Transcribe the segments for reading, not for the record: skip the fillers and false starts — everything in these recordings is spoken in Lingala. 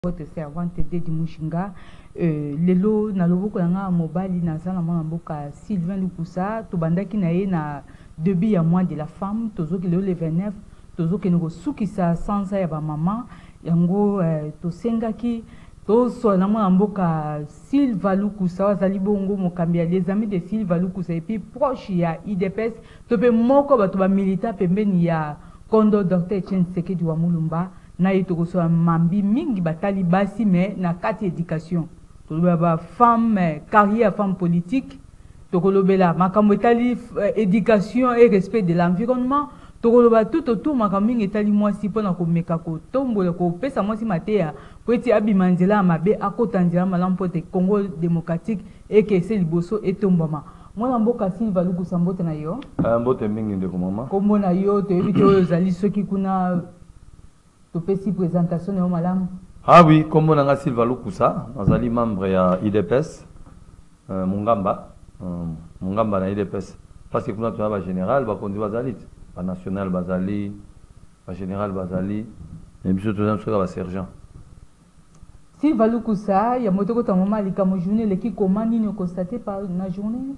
Votre servante de Mushinga, lelo na loboko yanga mobali na zana mwana mboka Sylvain Lukusa, tobandaki na ye na début ya mois de la femme, tozoki lelo le 29, tozoki ngo sukisa sansa ya ba maman, yango tosengaki toso na mwana mboka Sylvain Lukusa wazali bongo mokambi ya les amis de Sylvain Lukusa et puis proche ya IDPS, tope moko bato ba milita pembeni ya Kondo Dr. Etienne Tshisekedi wa Mulumba. Na yitoko mambi mingi batali basi mais na kati éducation to ba femme carrière femme politique to kolobela makambo etali éducation et respect de l'environnement to koloba tout autour makambo mingi etali mwasi pona ko meka ko tombola ko pesa mwasi matea po eti abimanzela mabe akotanzela malampo te Congo démocratique et que c'est liboso etombama mwana mboka Sylvain Lukusa mbote na yo mbote mingi ndeko mama kombo na yo to ebite oyo zali soki kuna tu fais si présentation de madame. Ah oui, comme on a Sylvain Lukusa, nazali membre ya IDPS, Mungamba na IDPS. Parce que kuna tuna ba général, ba kondi bazali, ba national bazali, ba général bazali, et puis tout ça ba sergent. Sylvain Lukusa, ya motoko ta mama likamo journée leki commande ni constaté par na journée.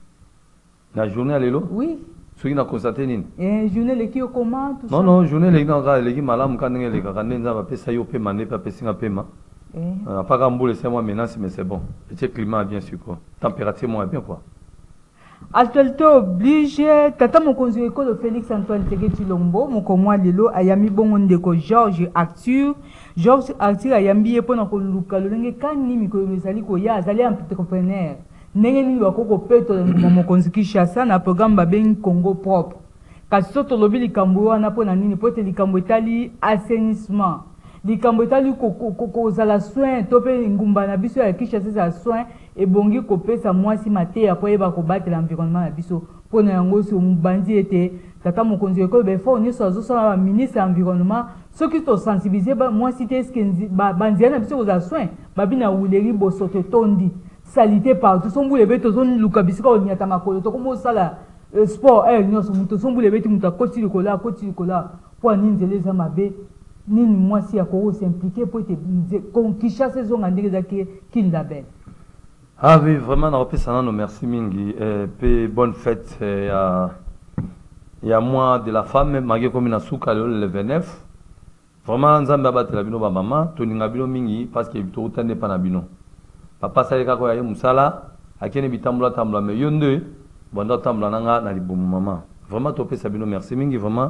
La journée lelo? Oui. Ce qui n'a constaté ni. Journée les qui au comment tout ça. Non journée les gens les qui malam quand les gars quand ils avaient payé au paiement n'est pas payé un paiement. Pas gamboule c'est moi menace mais c'est bon. Le climat bien sûr quoi. Température moins bien quoi. Actualité obligé tata mon conseiller école Félix Antoine Tshisekedi Lombo mon komwa lelo ayami bongo ndeko Georges Arthur ayambi pour na ko luka lolenge kani mikolo ezali ko ya azali entrepreneur. Nengeni bakoko peto mo konziki chassa na programme babengi Congo propre. Kasi soto lobi likambo wana pona nini pote likambo etali assainissement. Likambo etali ko zala soin tope ngumba na biso ya Kinshasa za soin et bongi ko pesa mwasi mateya po yeba ko battre l'environnement na biso pona yango so mbandi ete tata mokonzi ekolo be fo ni so zo ba ministre environnement soki to sensibiliser ba mwasi te eske bandia na biso ko za soin babina wuleri bosoto tondi. Salité partout son boule beto son luka bisika on yata makolo to komo sala sport nyoso muto son boule beti muta koti likola po ninzele za mabe nini mwasi ya ko s'impliquer pour te conquisha saison ngandeke zaki kin label. Ah oui vraiment na repesa nano merci mingi pe bonne fête ya mois de la femme magé comme na suka le 29 vraiment nzamba batela bino ba mama to ninga bino mingi parce que to utande pa na bino. Papa salika ko ya musala akene bitambula tambula me yonde bonda tambula nanga na libumu mama vraiment topé sabino merci mingi vraiment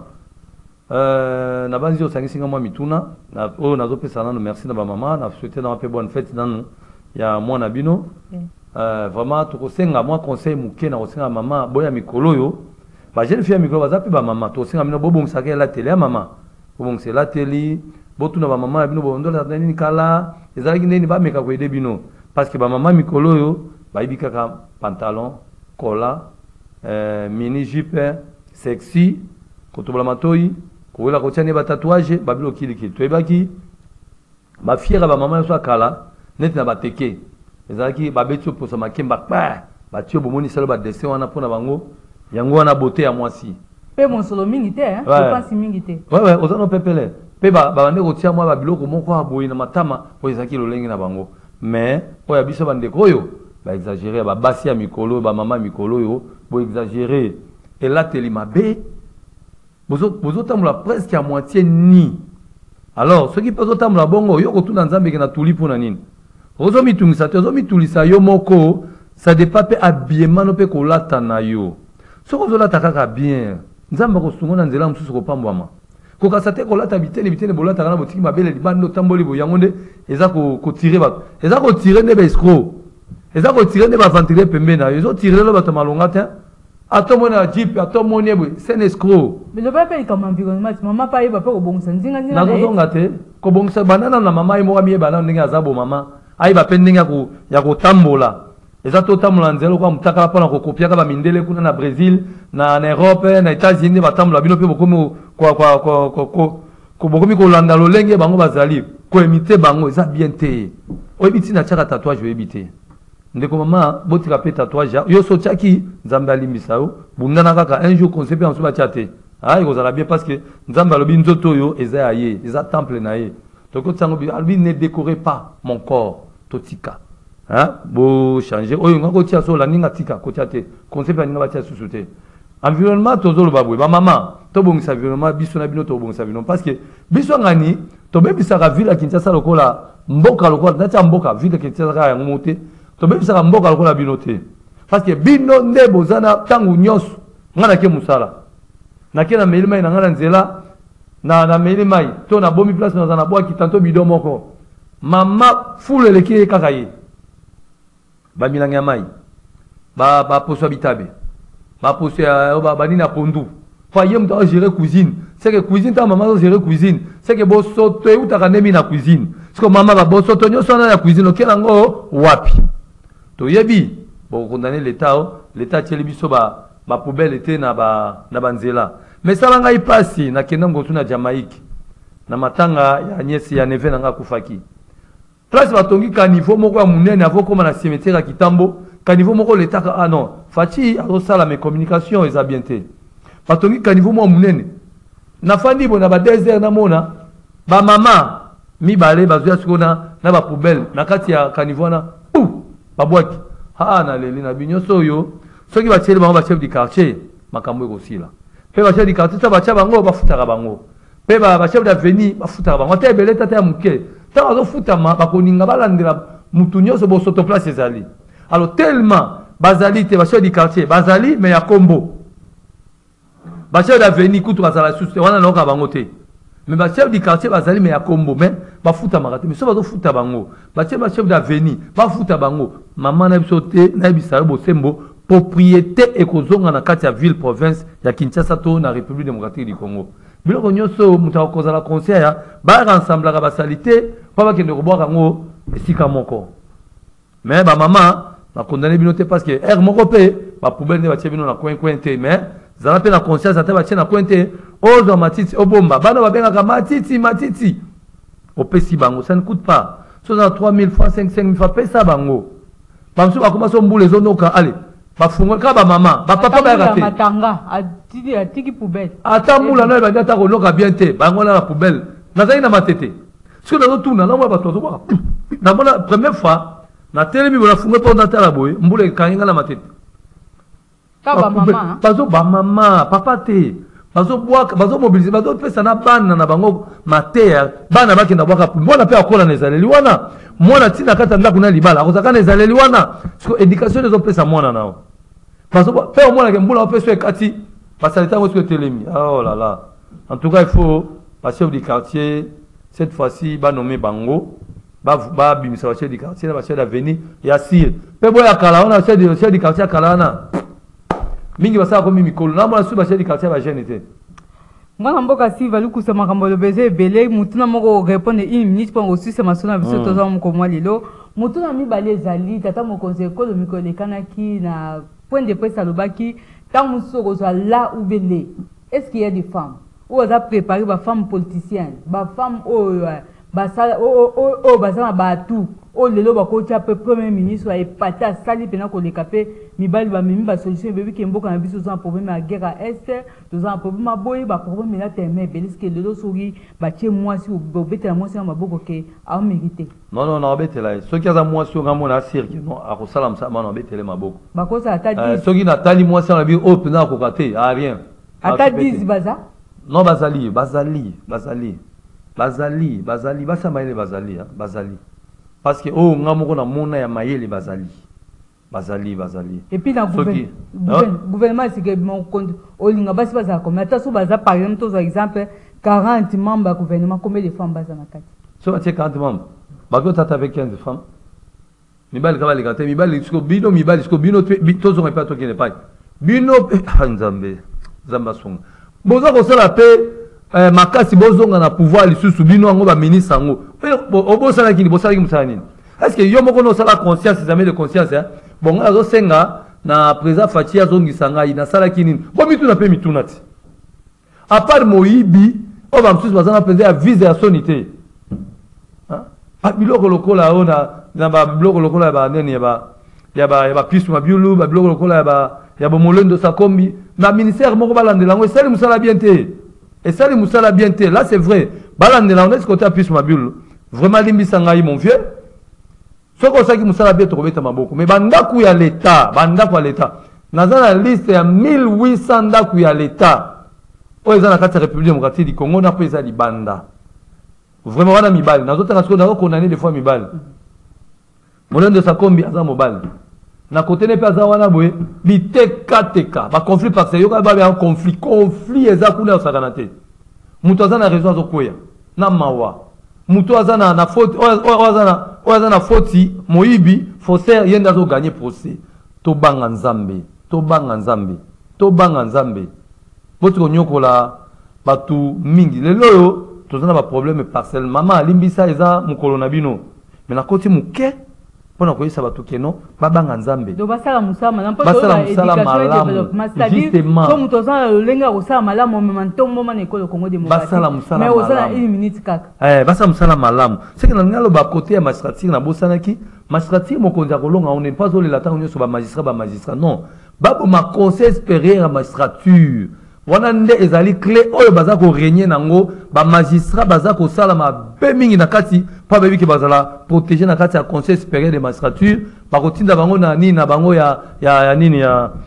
na banzi o sangisinga mwa mituna na o na topé sana no merci na ba mama na souhaiter na pe bonne fête nanu ya mwa na bino vraiment to kosenga mwa conseil muke na kosenga mama boya mikolo yo ba jeune fille mikolo bazapi ba mama to senga mino bobo musaka la télé ya mama bobo c'est la télé botuna ba mama bino bondola nini kala ezalaki nini ba meka ko ede bino. Parce que ma maman mikolo yo baibi kaka pantalon, cola, mini jupe, sexy, kotobola matoi, kola kotiane ba tatouage, babilo kiliki. Toyebaki ba fiera ba maman so kala, net na ba teke. Ezalaki ba betio posa makemba ba tio bomoni salo ba dessin wana pona bango, yango wana beauté ya mwasi. Pe mon solo mingi te hein, je pense mingi te. Ouais, ozano pepele. Pe ba bande kotia mwa ba biloko moko aboyi na matama, po ezaki lolengi na bango. Mais oya biso bande koyo ba exagérer ba basi ya mikolo ba mama mikolo yo bo exagérer et là telima be bozo tamula presque à moitié ni alors ce qui peut tamula bongo yo ko tuna nzambe ke na tuli pona nini ozo mitungisa te ozo mitulisa yo moko ça dépend pe habillement no pe ko lata na yo so ko lata kaka bien nzamba ko sunga nzela mususu ko pambwama ko kasate ko lata bitene bolata kana botiki mabele libando tamboli bo yangonde eza ko tirer ba eza ko tirer ne ba escroc eza ko tirer ne ba ventrer pembe na yo tirer lo bato malonga te atomona jeep atomoni bo c'est un escroc mais le papa est comme environnement maman pa yeba pe ko bongsa nzinga na ko zonga te ko bongsa banana na mama imo mi yeba na ndenge azabo mama ayiba pe ndenge ya ko tambola eza to tambola nzelo kwa mutaka pa na ko kopiaka ba mindele kuna na Brésil na Europe na États-Unis ba tambola bino pe bokomo ko bokomi ko landa lolenge bango bazali ko imiter bango eza bien te oyebiti na chaka tatouage oyebite ndeko mama botika pe tatouage yo so chaki nzambe alimbisa yo bundana kaka un jour conseil pe en soba chate ah il kozala bien parce que nzambe alobi nzoto yo eza ye eza temple na ye Lui, ne décorez pas mon corps, totika. Hein? Bon, changer. Oh, on a côté sur la ninga tika, côté à te. Concept à ninga tia sous-souté. Environnement, tozo le babou. Ma maman, to bon sa environnement, bisona bino to bon sa environnement. Parce que bisongani, to be bisaka ville à Kinshasa lokola, mboka lokola, nati mboka ville à Kinshasa ya ngomote. To be bisaka mboka lokola binote. Parce que bino nde bozana tangu nyos, ngana ke musala. Na ke na melima ina ngana nzela, na melima i, to na bomi place na zana boa ki tanto bido moko. Mama foule le ki kakaye. Ba milanga mai. Ba poso bitabe. Ba poso ba nina pondu. Fa yem ta gérer cuisine. C'est que cuisine ta maman doit gérer cuisine. C'est que bo soto ou ta kanemi na cuisine. Parce que maman ba bo soto nyo sona na cuisine okelango wapi. To yebi bon condamner l'état tcheli biso ba poubelle était na banzela. Mais ça langa ipasi na kenda ngotu na Jamaïque. Na matanga ya nyesi ya neve nanga kufaki. Place batongi caniveau moko ya munene avoko na cimetière ya Kitambo, caniveau moko l'état ah non, fachi azosala mes communications eza bien te. Batongi caniveau moko munene. Na fandi bona ba désert na mona, ba mama mibale bazuya sikona na ba poubelle na kati ya caniveau na ba boîte. Ah na leli na binyoso yo, soki ba cheli bango ba chef du quartier, makambo ekosila. Pe ba chef du quartier ta ba cha bango ba futaka bango. Pe ba chef d'avenue ba futaka bango. Ta ebele tata ya muke. Ta azo futama ba koninga balandela mutu nyonso bo soto place ezali. Alors tellement bazali te ba chef du quartier, bazali mais ya kombo. Ba chef d'avenue kutu bazala susu wana loka bango te. Mais ba chef du quartier bazali mais ya kombo mais ba futama kate. Mais so bazo futa bango. Ba chef d'avenue ba futa bango. Maman na biso te na bisaro bo sembo propriété ekozonga na kati ya ville province ya Kinshasa to na République démocratique du Congo. Biloko nyonso muta kozala conseil ya ba rassembler ba salité pa ba kende koboka ngo esika moko. Mais ba maman na condamner bino te parce que er moko pe ba poubelle ne ba tie bino na coin te mais zala pe na conscience ata ba tie na coin te ozo matiti obomba bana ba benga ka matiti opesi bango ça ne coûte pas. So za 3000 francs 5000 francs pesa bango. Bamsu ba commence mbule zonoka allez ba fungo ka ba maman ba papa ba raté matanga atiki poubelle atambula na ba data ko loka bien te bango na la poubelle nazali na matete ce que na tuna na moi ba tozo ba na bona première fois na telemi bona fungo to na tala boy mbule kanginga na matete ka ba maman bazo ba maman papa te bazo boaka bazo mobiliser bazo pesa na bana na bango matea bana bakenda boaka mbona pe akola na ezaleli wana mwana tina kata ndako na libala akozaka na ezaleli wana parce que éducation les pesa mwana nao parce que pe mwana ke mbula opesa ekati basalita ngo telemi oh là là en tout cas il faut ba chef du quartier cette fois-ci ba nommer bango ba bimisa ba chef du quartier ba chef d'avenue ya sir pe boya kala ona chef du quartier kala na mingi basala ko mikolo na mwana su ba chef du quartier ba jeune était mwana mboka si valu kusema kambo le beze belé mutuna moko répondre une minute pour aussi c'est ma sona biso toza moko mwa lelo mutuna mibale ezali tata mokonzi ekolo mikolo ekanaki na point de presse alobaki tant muso kozwa là ou belé est-ce qu'il y a des femmes ou on a préparé ba femmes politiciennes ba femmes basala basala ba tout o lelo bakotia pe premier ministre a epata sali pena ko lekape mibali ba mimi ba solution bébé ki mboka na biso za problème à guerre à est to za problème à boy ba problème na teme beliske lelo suri ba tie mwasi o bobeta mwasi na maboko ke a mérité non betela soki aza mwasi nga mona cirque non a ko salam sa mano betele maboko ba ko sa ata 10 soki na tali mwasi na bi o pena ko kate a rien ata 10 baza non bazali basa maile bazali parce que oh ngamoko na mona ya mayele bazali et puis dans gouvernement c'est que mon compte olinga basi baza comme ata so baza par exemple tous exemple 40 membres du gouvernement combien de femmes baza na kati so ati 40 membres bako tata avec 15 femmes mibali kaba lekate mibali sko bino tozo pas to kene pas bino nzambe zamba songa boza ko sala pe makasi bozonga na pouvoir lisusu bino ngo ba ministre ngo obosala kini bosala kimsala nini est-ce que yo moko no sala conscience jamais de conscience bon azo senga na président Fachi azongisa ngai na sala kini bo mituna pe mituna ti à part moyibi o ba msusu bazana président vise ya sonité hein biloko lokola ona na ba biloko lokola ba neni ya ba pisu ma biulu ba biloko lokola ya ba molendo sakombi na ministère moko balandela ngo sala musala bien te Et ça, les moussala bien té. Là, c'est vrai. Balandela, on est ce côté à plus ma bulle. Vraiment, l'imbisangaï, mon vieux. Ce qu'on sait que moussala bien trouvé ta maboko. Mais bandakou ya l'État. Bandakou à l'État. Dans la liste, il y a 1800 dakou ya l'État. Oh, ils ont la carte République démocratique du Congo, on a pris ça, les banda. Vraiment, on a mis balle. Dans d'autres cas, on a condamné des fois mis balle. Mon de sa combi, à mobile. Na côté n'est pas à wana boye, l'ITKTK. Ba conflit parce que yoka ba un conflit. Conflit, et ça coule au saganate. Moutoza na raison zokoya. Na mawa. Moutoza na faute, oza na faute, moibi, faussaire, yenda zo gagner procès. To banga nzambe. To banga nzambe. To banga nzambe. Votre nyokola batu mingi lelo yo tozana ba problème parcelle mama limbisa eza mukolo na bino mais na koti muke pona koyisa batu keno babanga nzambe do basala musala malamu basala musala malamu c'est-à-dire comme tozana lenga osala malamu mais ntombo mana ekolo Congo démocratique basala musala mais osala 1 minute kaka basala musala malamu c'est que na ngalo ba côté ya magistrature na bosanaki magistrature mokonzi akolonga on ne pas olela tango nyoso ba magistrat non babo ma conseil supérieur à magistrature wana nde ezali clé oyo baza ko régner nango ba magistrat baza ko sala ma be mingi na kati pa bebi ke bazala protéger na kati ya conseil supérieur de magistrature ba ko tinda bango na nini na bango ya nini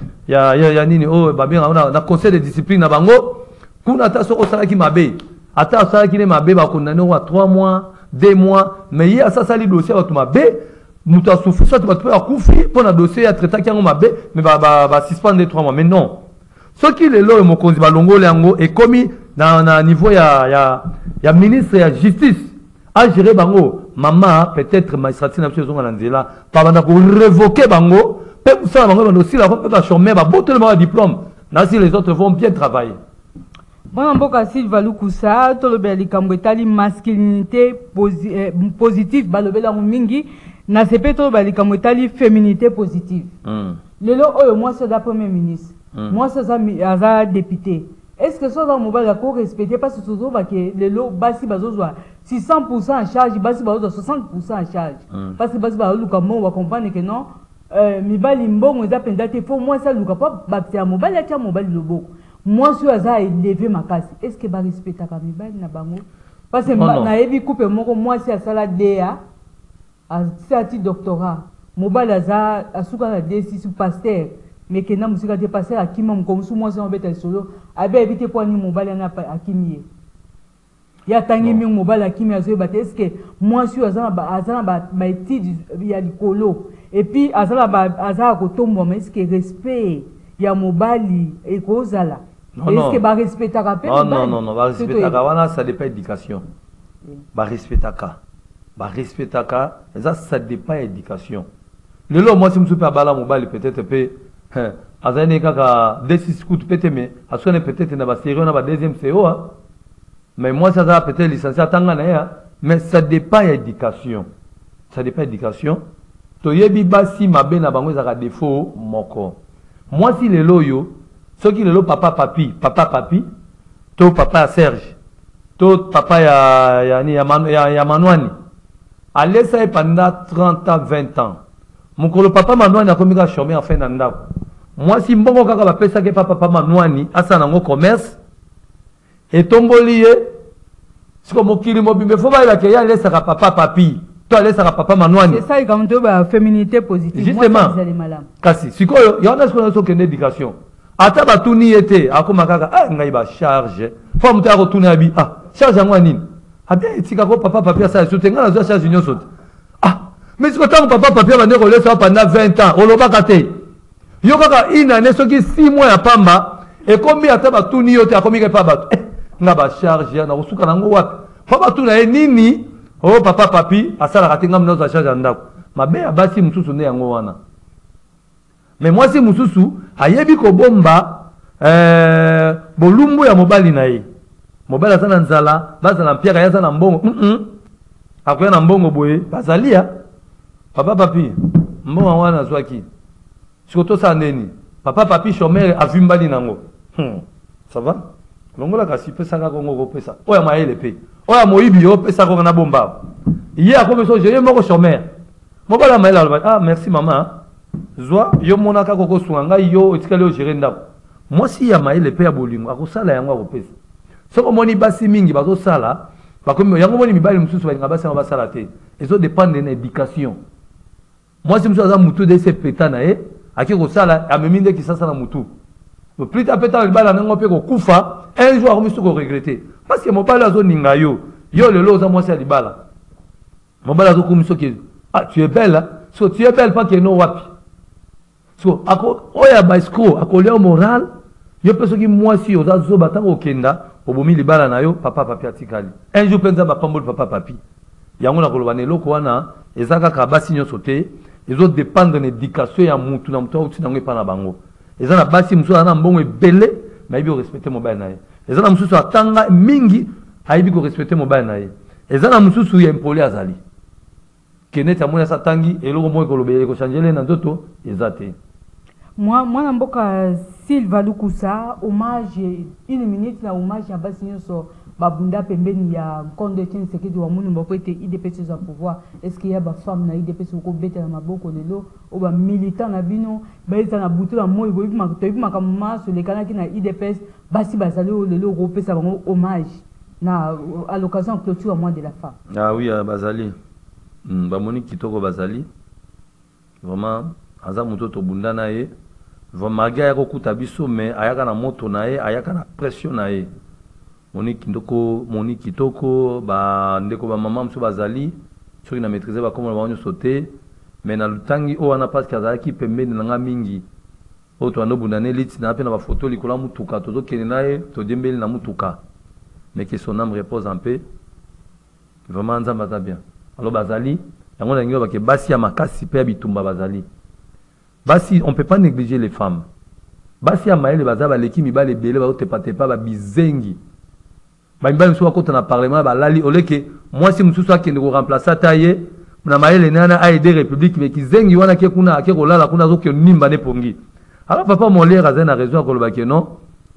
ya nini oyo ba bien na conseil de discipline na bango kuna ta so osala ki mabe ata osala ki ne mabe ba condamné wa 3 mois 2 mois mais ya ça sali dossier ba to mabe muta souffre soit ba to akufi pour na dossier ya traiter ki ngo mabe mais ba suspendre 3 mois mais non. Ce qui est là, mokonzi balongo yango est commis dans niveau ya ministre de la justice à gérer bango maman peut-être magistrature na saison na nzela pa bana ko révoquer bango pe ça bango aussi la peut pas chômer ba boter le diplôme na si les autres vont bien travailler. Bon mboka Silva Lukusa to le beli kambetali masculinité positive balobela mingi na sepe to beli kambetali féminité positive. Lelo oyo moi c'est la premier ministre. Moi, c'est ça, député. Est-ce que ça va me respecter parce que les lots basi bazozwa 600% en charge, basi bazozwa 60% en charge. Parce que basi bazoluka mo va comprendre que non, mi bali mbongo za pendate faut moi ça luka pas baktia mobile ya mobile loboko. Moi sur ça élever ma casse. Est-ce que ba respecter ka mi bali na bango? Parce que na ebi coupe moko moi c'est ça la DA à certi doctorat. Mobile za asuka la DC sous pasteur. Mais que n'a musique a passé à qui m'ont comme sous moi c'est un bête solo avait évité pour ni mobile na à kimi ya tangi mi mobile à kimi azo battre est-ce que moi sur azana ba étude ya likolo et puis azala ko tombo mais est-ce que respect ya mobile et kozala est-ce que ba respect ta rappel non ba respect ta wana ça dépend éducation ba respect ta ça dépend éducation le lo moi si me super bala mobile peut-être peut azane kaka desi scout peut-être asone peut-être na ba série na ba deuxième CO mais moi ça va peut-être licencié tanga na ya mais ça dépend éducation to yebi basi mabe na bango za défaut moko moi si le loyo ce qui le lo papa papi to papa Serge to papa ya Manwani allez ça pendant 30 ans 20 ans mon papa Manwani a commis à chômer en fin d'année. Moi, si mbongo kaka ba pesa ke papa Manwani asa nango commerce et tombolié c'est comme okili mobimbe faut ba ke ya laisse ka papa papi toi laisse ka papa Manwani c'est ça comme to ba féminité positive justement kasi sikoyo yona ce qu'on a une éducation ata ba tuni été akoma kaka ngai ba charge faut muta ko tuni abi charge yango nini abia etika ko papa papi asa sotenga na zo charge union sote mais si quand papa papi va ne laisse pendant 20 ans oloba kate yo kaka une année soki 6 mois ya pamba et combien ata ba tuni yote akomi ke pa ba nga ba charge na kosuka nango wapi fa ba tuna nini papa papi asala katinga mno za charge ndako mabe ya basi mususu ne yango wana mais moi si mususu ayebi ko bomba bolumbu ya mobali na ye mobali asana nzala bazala mpia ya sana mbongo akoya na mbongo boye bazalia papa papi mbongo wana zwaki surtout ça neni papa papi chômeur avimbali nango ça va longola kasi pesa ka kongo ko pesa oya maele pe oya moibi yo pesa ko na bomba hier a comme ça j'ai moko chômeur mobala maele merci maman zwa yo monaka ko sunga yo etikale o gérer ndako moi si ya maele pe ya bolingo akosala yango ko pesa Ce que moni basi mingi bazo sala, ba comme yango moni mibali mususu ba ngaba sala basala te. Ils ont dépendre de l'éducation. Moi si mususu aza mutu de ce pétana aki ko sala ameminde ki sasa na mutu. Plus tard pétana le bala nango pe ko kufa, un jour mususu ko regretter. Parce que mon bala azo ninga yo le lo za moi c'est libala. Mon bala azo kumiso ki ah tu es belle hein? So tu es belle pas que no wapi. So ako oya ba escroc akolia moral. Yo peso ki mwasi oza zo batango okenda obomi libala na yo papa papi atikali un jour penza ba pambol papa papi yango na koloba neloko wana ezaka ka basi nyonso te ezo dépendre na éducation ya mutu na mutu uti nango epana bango eza na basi musu na mbongo ebele mais ibi ko respecter mobile na ye eza na mususu atanga mingi aibi ko respecter mobile na ye eza na mususu ya impoli azali keneta mona sa tangi eloko mo ekolobe ko changer na ndoto eza te moi mboka Sylvain Lukusa hommage une minute na hommage ya basi nyonso babunda pembeni ya Nkondo Etienne Tshisekedi wa munu mboko ete IDPS za pouvoir est-ce qu'il y a ba femme na IDPS ko beta na maboko lelo o ba militant na bino baeza na butu na moi boyi makambo maso lekanaki na IDPS basi bazali lelo ko pesa bango hommage na à l'occasion de clôture mois de la femme. Ah oui bazali ba moni kitoko bazali vraiment aza mutoto bunda na ye vraiment ya kokuta biso mais ayaka na moto na ye ayaka na pression na ye moni kitoko ba ndeko ba mama mso bazali soki na maîtriser ba komo ba sauter mais na lutangi o wana parce que azalaki pembeni na nga mingi o to ando bundane liti na pe na ba photo likola mutuka tozo kene na ye to dembeli na mutuka mais que son âme repose en paix vraiment nzamba za bien alors bazali yango na ngiba ke basi ya makasi pe ya bitumba bazali. Basi, on ne peut pas négliger les femmes. Basi, amaïle, baza, baleki, mibale, belé, ba, tepa, ba, bizengi. Ba, mibale, msou, quand on a parlement, ba, lali, oleke, moi, si msou, soit, qui ne remplace taille, na maïle, nana, a aidé république, mais qui zengi, wana, qui kuna, qui rola, la kuna, zo, qui nimba, ne pongi. Alors, papa, mon lait, razen, a raison, à le non.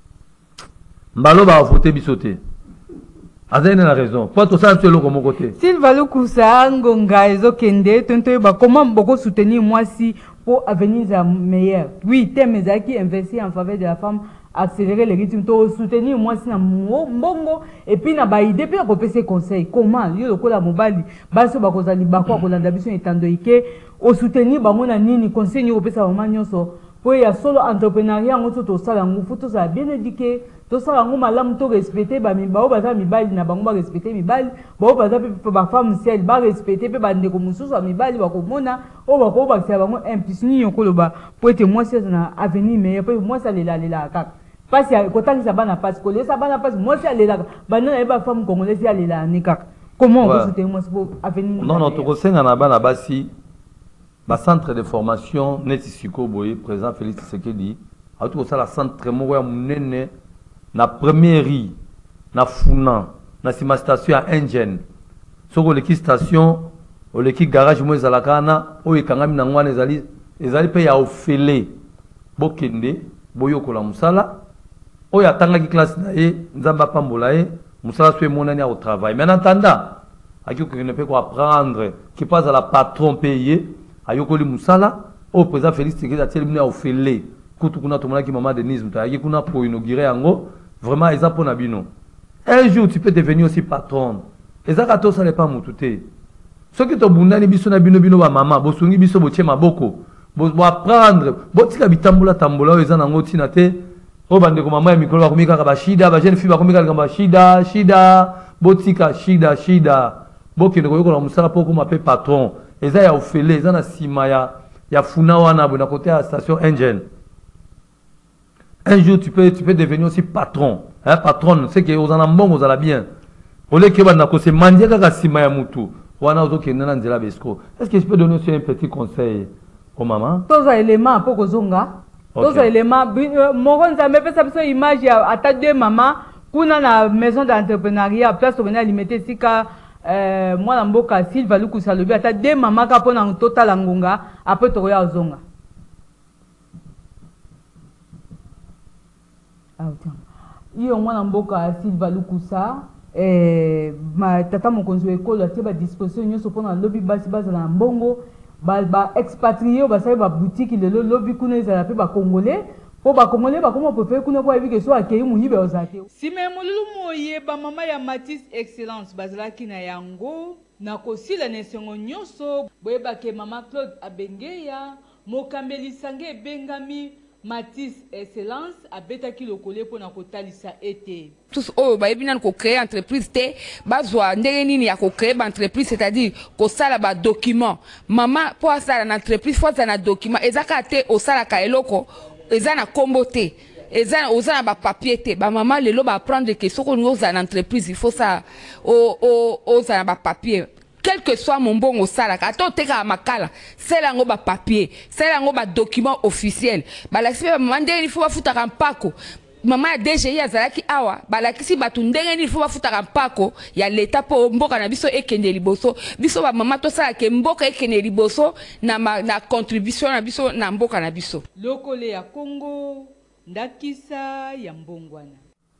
Mbalo, ba, voter, bisoter. Azaine a raison. Pas tout ça, c'est l'autre mon côté. Sylvain Lukusa, Ngonga, Ezokende, tonto, ba, comment beaucoup soutenir moi si pour avenir meilleur. Oui, thème qui investit en faveur de la femme, accélérer les rythmes, soutenir moi si na mbongo et puis na ba idée puis na kopesa conseil. Comment yo lokola mobali baso bakozali bakwa kolanda biso etando ike o soutenir bango na nini conseil ni kopesa mama nyonso po ya solo entrepreneuriat ngoto to sala ngufu to sa bien éduqué to sala ngo malamu to respecter ba mibao baza mibali na bango ba respecter mibali bao baza pe ba femme ciel ba respecter pe ba ndeko mususu ba mibali ba komona o ba ko ba sia bango impliqué yokoloba po ete moi c'est na avenir mais pe moi ça lela kaka parce que kotaki sa bana passe coller sa bana passe moi c'est lela bana na ba femme congolaise ya lela ni kaka comment on peut soutenir moi pour avenir non to kosenga na bana basi ba centre de formation neti siko boye président Félix Tshisekedi a tout ça la centre moko ya munene na première na funa na sima station ya engine soko leki station o leki garage mo ezalaka na o ekangami na ngwana ezali pe ya ofele bokende boyokola musala o ya tanga ki classe na ye nzamba pambola ye musala so emonani au travail mais en attendant aki ko ne peut ko apprendre qui passe à la patron payé ayokoli musala au président Félix Tshisekedi atelemina ofele kutu kuna tomona ki maman Denise mutayaki kuna pour inaugurer yango vraiment eza pona bino un jour tu peux devenir aussi patron eza ka to ça n'est pas mututé ce qui to bundani biso na bino ba mama bosungi biso botie maboko bo apprendre botika bitambola tambola eza nango tina te o bande ko mama ya mikolo bakomika ka bashida ba jeune fille bakomika ka shida botika shida bokende ko yokola musala poko mape patron eza ya ofele eza na sima ya funa wana bona côté à station engine. Un jour tu peux devenir aussi patron. Hein, patron, c'est que aux en bon, aux en bien. Au lieu que na kose mandia kaka sima ya mutu. Wana ozo ke nana nzela besko. Est-ce que je peux donner aussi un petit conseil aux mamans? Tous les éléments pour kozonga. Tous les éléments moron za me pesa biso image ya ata deux mamans kuna na maison d'entrepreneuriat place on a limité sika moi na mboka Sylvain Lukusa lobi ata deux mamans ka pona total ngonga après to ya ozonga. Iyo mwana mboka Sylvain Lukusa ma tata mokonzi ekolo atie ba disposition nyonso pona lobi basi bazala mbongo ba expatrié ba sai ba boutique le lobi kuna ezala pe ba congolais po bakongole bakoma préféré kuna kwa evike so akei muyibe ozate sime mululu moye ba mama ya Matisse Excellence bazalaki na yango na kosila na esengo nyonso boyebake mama Claude Abengeya mokambeli sange bengami Matisse Excellence abetaki lokole po na kotalisa ete tous oyo bayebi nanu ko créer entreprise te bazwa ndenge nini ya ko créer ba entreprise, c'est-à-dire ko sala ba document mama po asala na entreprise fo na document ezaka te osala ka eloko eza na kombo te eza na ba papier te ba mama lelo ba prendre que soko ngoza na entreprise il faut ça oza na ba papier quel que soit mon bon au salaka ato teka makala c'est là ngo ba papier c'est là ngo ba document officiel ba la sibe mama ndenge il faut bafuta kampako mama ya DGI azalaki awa balakisi batu ndenge nini faut bafuta kampako ya leta po mboka na biso ekende liboso biso ba mama to sala ke mboka ekende liboso na contribution na biso na mboka na biso lokole ya Congo ndakisa ya mbongwana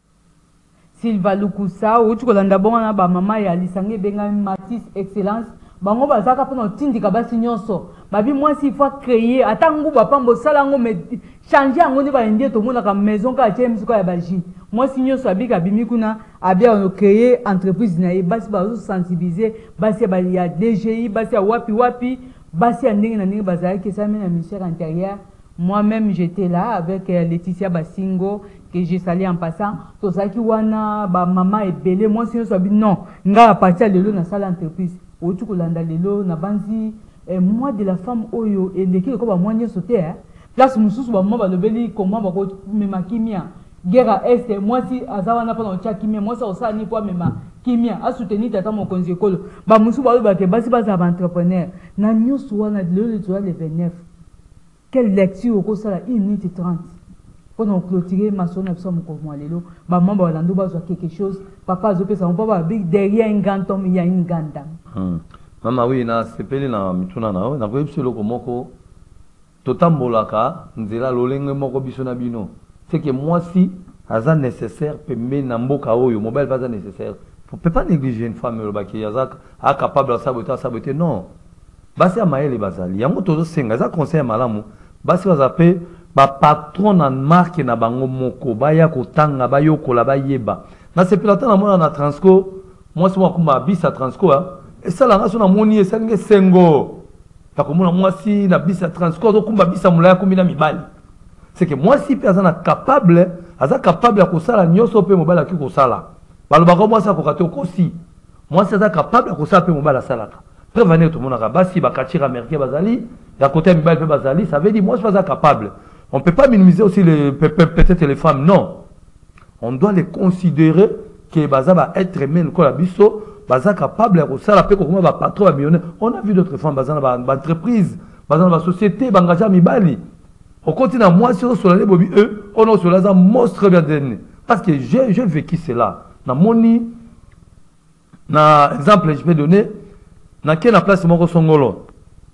Silva Lukusa uti kolanda bonga na ba mama ya lisange bengami Matisse Excellence bango bazaka pona tindika basi nyonso babi mwasi il faut créer atangu ba pambo sala ngo me changer ngo ni ba ndie to mona ka maison ka chems ko ya baji mwasi nyonso abika bimi kuna abia on créer entreprise na ye basi ba sensibiliser basi ba ya DGI basi ya wapi basi ya ndenge na ndenge bazaka ke ça mena ministère intérieur. Moi-même, j'étais là avec Laetitia Basingo, que j'ai salé en passant. Tout ça qui wana, ba maman est belé. Moi, si on soit non, nga partir de l'eau dans salle entreprise. Au tout landa lelo na banzi. Moi de la femme oyo et l'équipe comme moi n'y sauté. Place mususu ba maman ba lobeli comment ba ko mema kimia. Guerre est moi si azawana pas dans kimia. Moi ça osa ni pour mema kimia. A soutenir tata mon conseiller kolo. Ba mususu ba ba ke basi ba za entrepreneur. Na nyoso wana de l'eau le 29. Quelle lecture au ça la 1 minute 30 pour nous clôturer ma sonne absolument comme moi lelo maman ba lando ba quelque chose papa zo pesa on papa big derrière un grand homme il y a une grande dame mama oui na sepeli na mituna na na ko epselo ko moko totambolaka nzela lolenge moko biso na bino c'est que moi si aza nécessaire pembe na mboka oyo mobile pas nécessaire faut pas négliger une femme le baki azak a capable de saboter non basi ya maele bazali yango tozo senga za conseil malamu basi bazape ba patron na marque na bango moko baya kotanga bayokola bayeba na sepelata na mona na Transco moi c'est moi kuma bisa Transco et ça là na moni esange sengo ta komona moi si na bisa Transco to kumba bisa mulaya komina mibali c'est que moi si personne capable ya kosala nyoso pe mobala ki kosala balobaka moi ça kokate kosi moi c'est capable ya kosala pe mobala salaka prévenir tout le monde à basi bakachira américain bazali à côté mibali pe bazali ça veut dire moi je suis pas capable. On ne peut pas minimiser aussi peut-être les femmes, non. On doit les considérer que baza va être aimé le la biso, baza capable de ça la paix comment va patron va millionnaire. On a vu d'autres femmes baza dans entreprise, baza dans la société, bangaja mibali. Au continent moi si on sur les bobi eux, on a sur les monstre bien donné parce que j'ai vécu cela. Na moni na exemple je vais donner na quelle place mon songolo.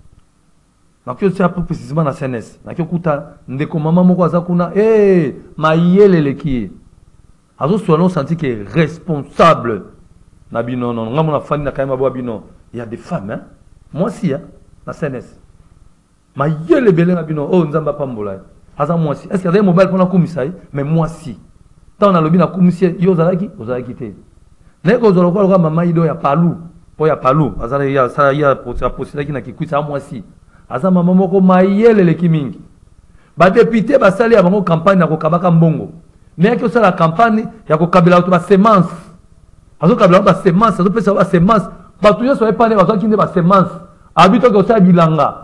Nakyo c'est plus précisément na CNS. Nakyo kuta ndeko mama moko azakuna mayele leki. Azo sono senti que est responsable. Na bino non ngamo na fani na kayima bo bino. Il y a des femmes hein. Moi aussi hein na CNS. Mayele belé na bino nzamba pambola. Aza moi aussi. Est-ce qu'il y a des mobile pour na komisai mais moi aussi. Tant na lobi na komisi yo ozalaki te. Neko zoloko loka mama ido ya palu. Po ya palu. Azala ya posila ki na kikuisa moi aussi. Asa mama moko mayele leki mingi ba député ba sali ya bango campagne na ko kabaka mbongo mais que ça la campagne ya ko kabila to ba semence azo kabila ba semence azo pesa ba semence ba tuyo so epane ba so kinde ba semence habito ko sa bilanga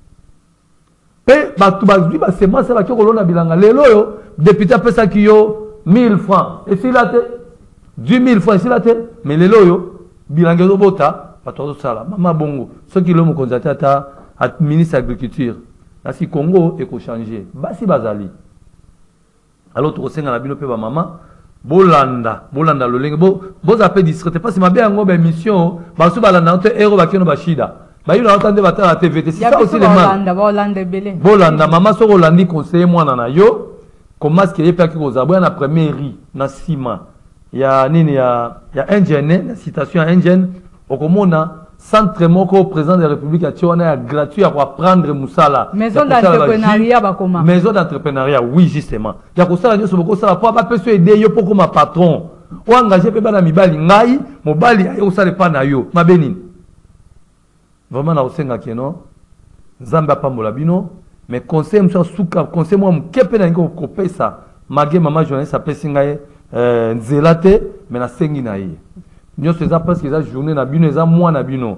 pe ba tu ba ba semence ba ko kolona bilanga lelo yo député pesa ki yo 1000 francs et si la te 10 000 francs si la te mais lelo yo bilanga zo bota ba to sala mama bongo ce qui lo mo konzata ministre de l'agriculture si Congo est changé basi bazali alors tu osenga na bino pe ba mama bolanda lolenge bo zape distraite parce que ma bien ngo ba mission ba su balanda te ero ba kino ba shida ba yuna entendre ba ta TVT c'est ça aussi les man bolanda mama so rolandi conseiller mwana na yo comment est-ce qu'il y a pas ko zabwa na première na sima ya nini ya ingénieur na citation ingénieur okomona centre moko président de la République a wana gratuit à apprendre musala. Maison d'entrepreneuriat ba comment? Maison d'entrepreneuriat, oui justement. Ya ko sala nyoso boko sala po ba peso aider yo poko ma patron. O engagé pe bana mibali ngai, mobali ayo sala pa na yo. Mabeni. Vraiment na osenga keno. Nzambe apambola bino, mais conseil mso suka, conseil moi mkepe na ngo ko pesa. Mage mama journaliste apesi ngai nzela te, mais na sengi na ye. Nyoso eza presque eza journée na bino eza mois na bino.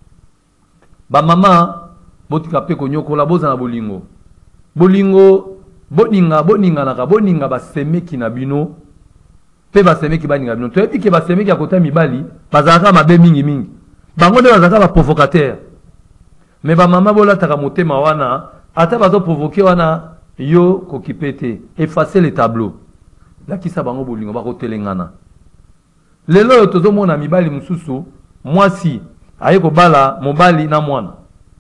Ba mama botika pe ko nyokola boza na bolingo. Bolingo boninga naka boninga ba semeki na bino. Pe ba semeki ba ninga bino. To ebi ke ba semeki akota mibali, bazaka mabe mingi. Bango de bazaka ba provocateur. Mais ba mama bola taka motema wana, ata bazo provoquer wana yo ko kipete, effacer les tableaux. La kisa bango bolingo ba ko telengana. Lelo tozo mona mibali mususu mwasi ayeko bala mobali na mwana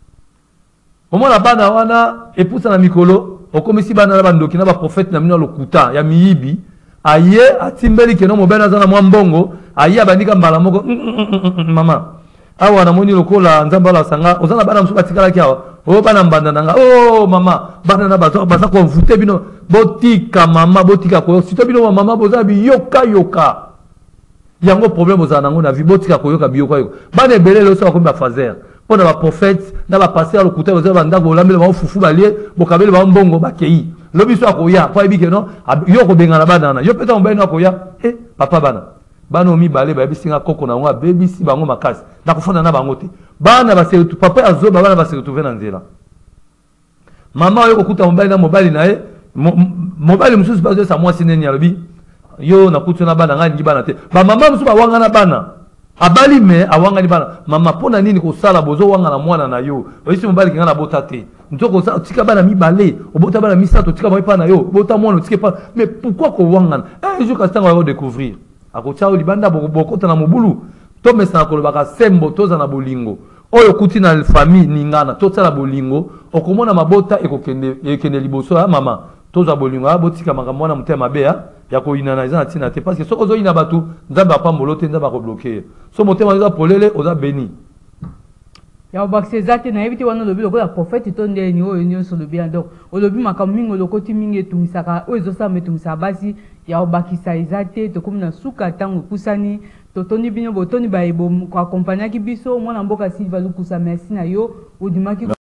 omona bana wana epusa na mikolo okomisi bana na bandoki na ba prophète na mino lokuta ya miyibi aye atimbeli keno mobali azana mwa mbongo aye abandika mbala moko mama awa na moni lokola nzamba la sanga ozana bana mususu batikala kiawa o bana mbanda nanga oh mama bana na baza ko mvute bino botika mama botika ko sito bino mama boza bi yoka yango problème aux anango na vibotika koyoka biyoka yoko bana ebele lo so ko ba fazer pona ba prophète na ba passer le kuta zo ba ndako lamele ba fufu balie bokabele ba mbongo bakei lobi so akoya kwa ebike no yoko bengana bana na yo peta mbele no akoya papa bana omi bale ba bisinga koko na ngwa baby si bango makasi na kufanda na bango te bana ba se papa azo bana ba se retrouver na nzela mama yoko kuta mbele na mobali na ye mobali mususu ba zo sa mwasi neni alobi yo na kutu na bana ngani bana te ba mama musu ba wanga na bana abali me awanga ni bana mama pona nini ko sala bozo wanga na mwana na yo oyisi mobali kinga na bota te ntoko sa tika bana mibale obota bana misato tika ba pa na yo bota mwana tika pa mais pourquoi ko wanga je kastanga va découvrir ako chao libanda bokota na mobulu to mesa ko baka sembo toza na bolingo oyo kuti na famille ningana to tsala bolingo okomona mabota ekokende liboso ya mama toza bolingo abotika makambo na mutema bea ya ko inana eza tina te parce que soko zo ina batu nzamba pambolo te nzamba ko bloquer so motema eza polele oza beni ya obakse zate na ebiti wana lobi lokola prophète to ndeni oyo nyonso lobi donc olobi makambo mingi lokoti mingi etumisaka oyo ezosa metumisa basi ya obakisa ezate tokomi na suka tango kusani totoni bino botoni ba ebo ko accompagner ki biso mwana mboka Silva Lukusa merci na yo odimaki